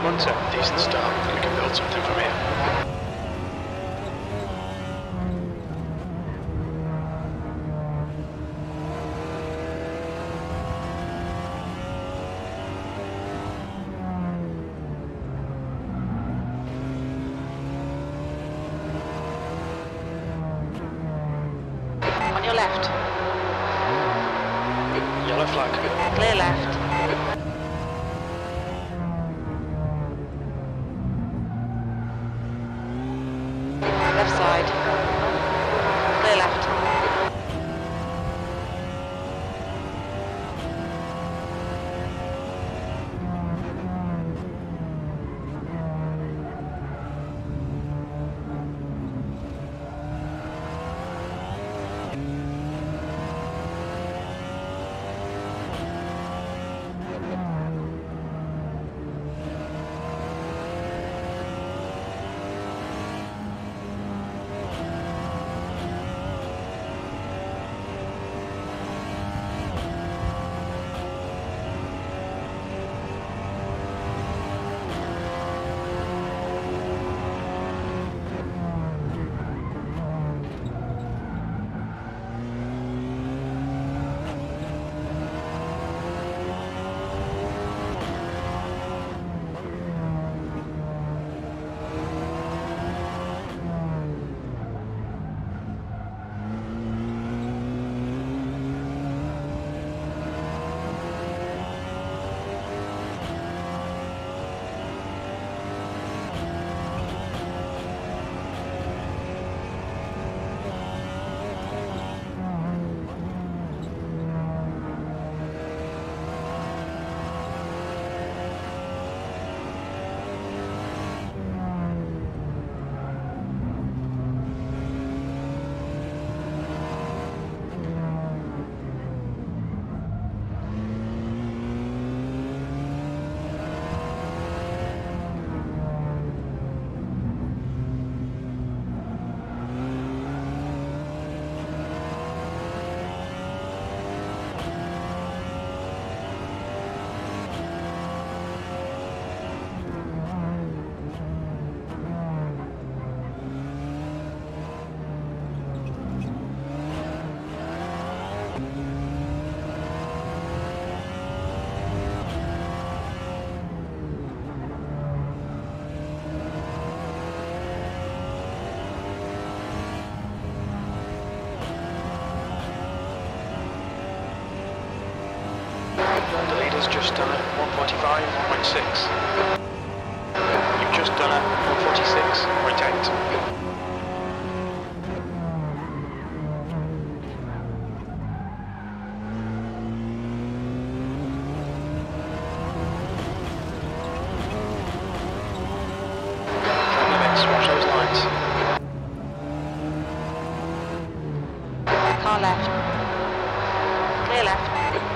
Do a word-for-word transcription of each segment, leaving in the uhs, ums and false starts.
one two. Decent start. We can build something from here. On your left. Yellow flag. Clear left. Left side. Clear left. The leader's just done a one forty-five point six. You've just done a one forty-six point eight. Watch those lines. Car left. Clear left.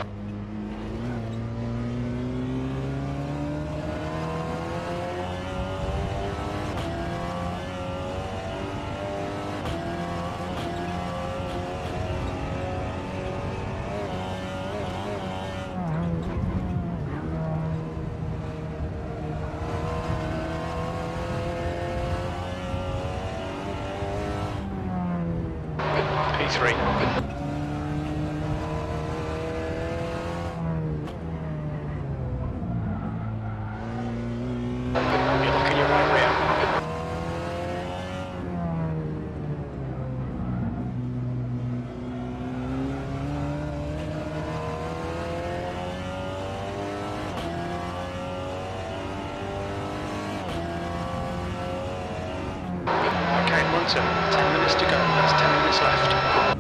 P three. You're looking your right rear. Okay, Munson, ten minutes to go. That's ten minutes left.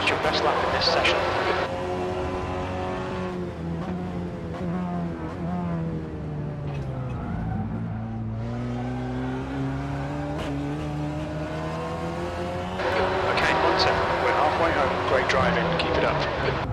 That's your best lap in this session. Okay, one seven. We're halfway home. Great driving. Keep it up.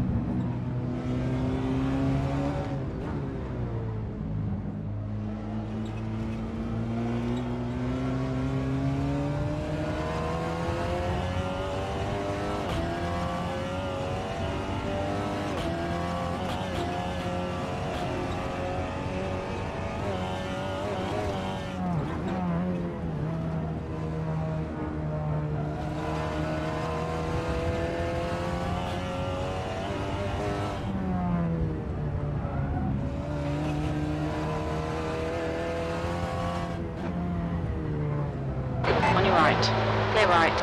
On your right. Clear right.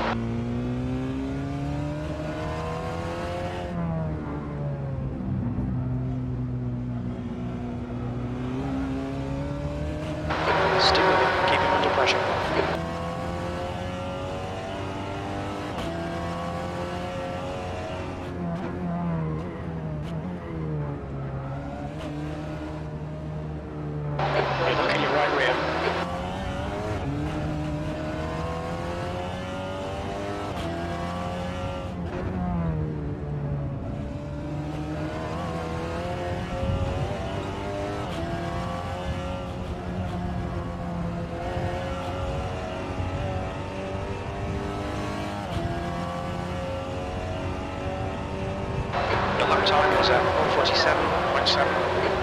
Stick with him. Keep him under pressure. Hey, look at your right rear. The lap time was at one forty-seven point seven.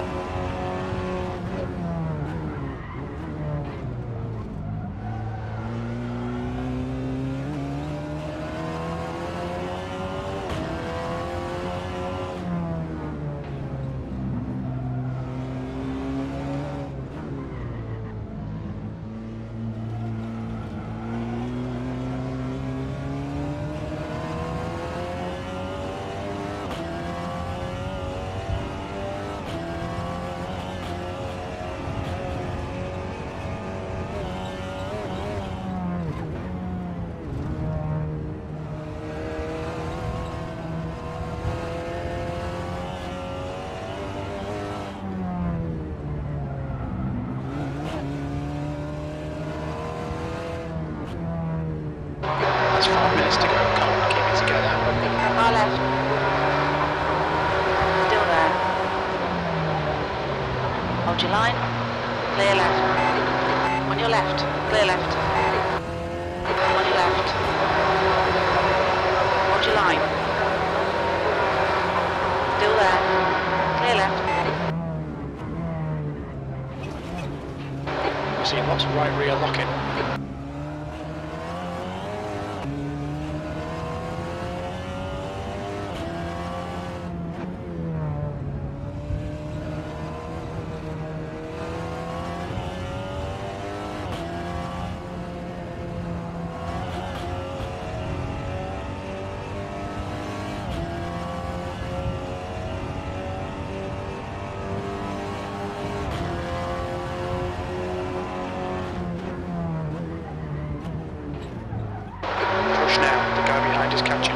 That's five minutes to go. Come on, keep it together. Far left. Still there. Hold your line. Clear left. On your left. Clear left. On your left. Hold your line. Still there. Clear left. We're seeing lots of right rear locking. Is catching.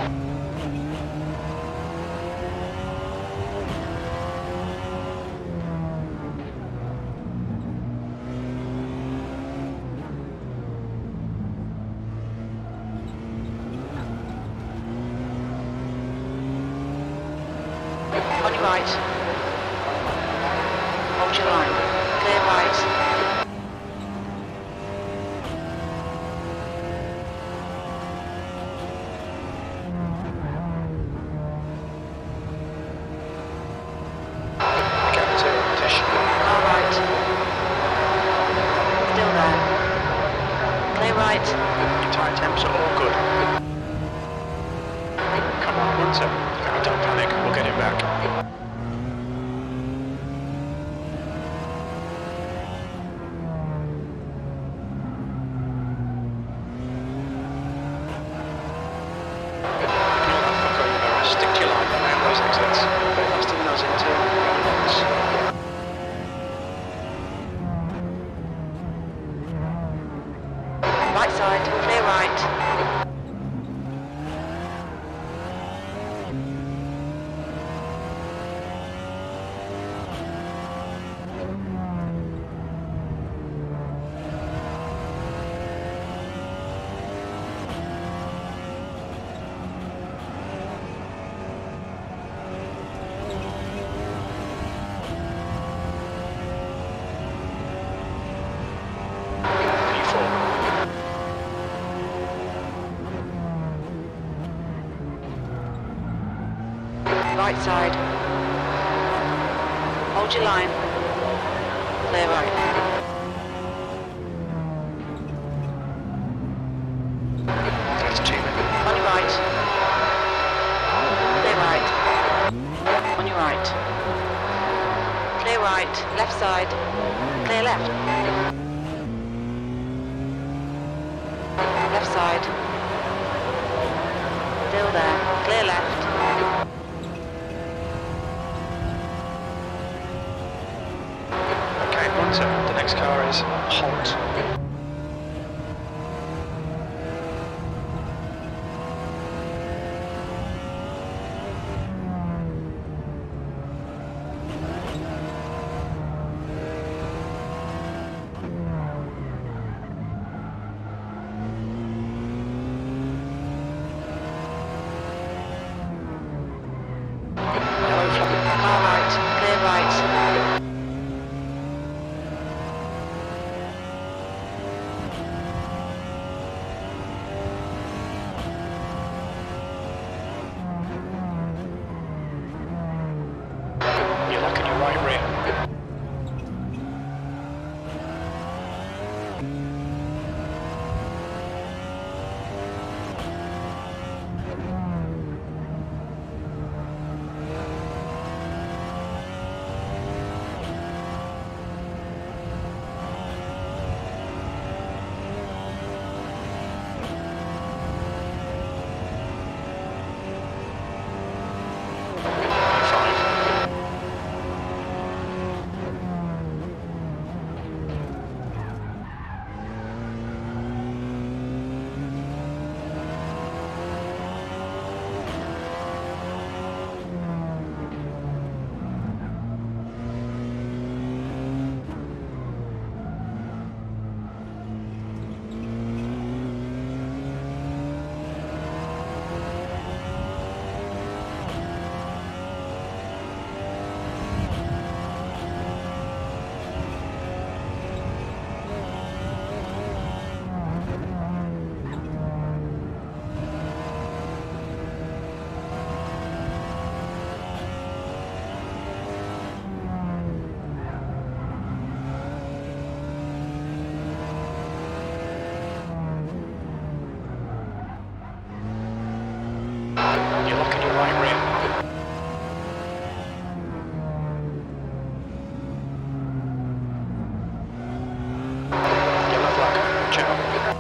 On your right. Hold your line. Clear right. Right. Your tyre temps are all good. Come on, one seven. Don't panic, we'll get him back. Stick to your line around those exits. Go faster than those into once. Right side, clear right. Right side. Hold your line. Clear right. That's two. On your right. Clear right. On your right. Clear right. Left side. Clear left. Left side. Still there. Clear left. Okay, one seven. The next car is Holt. Yellow flag. Car right. Clear right. You're locking your right rear. You're locking your right rear. Yellow flag. Watch out.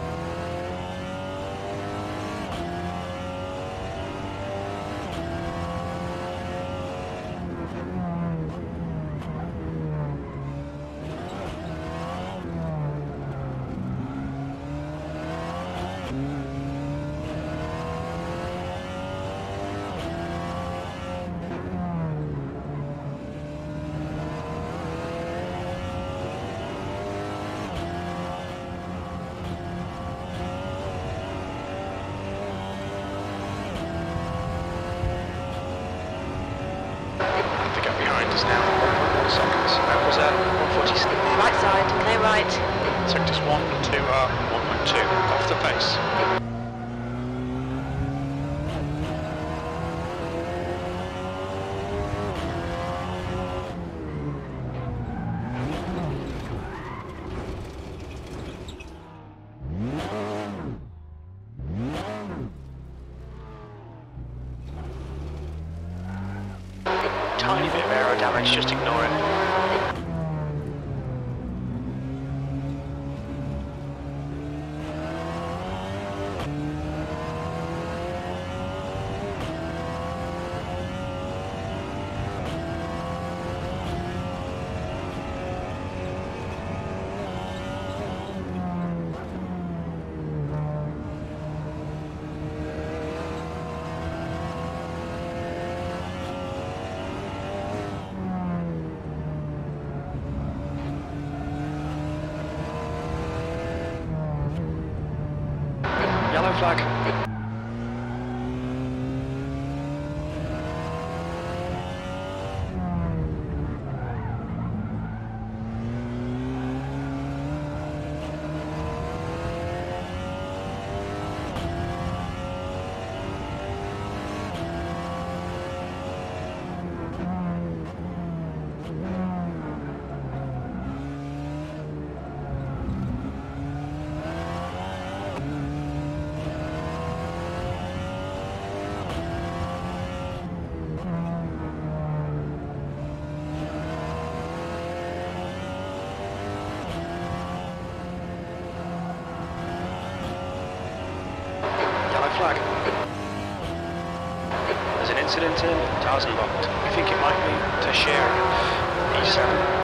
The gap behind is now one point one seconds. That was at one forty-six. Right side. Clear right. Sectors one and two are one point two. Off the pace. Tiny bit of aero damage, just ignore it. Yellow flag. flag. There's an incident in Tazenbocht. We think it might be Tashira, E seven.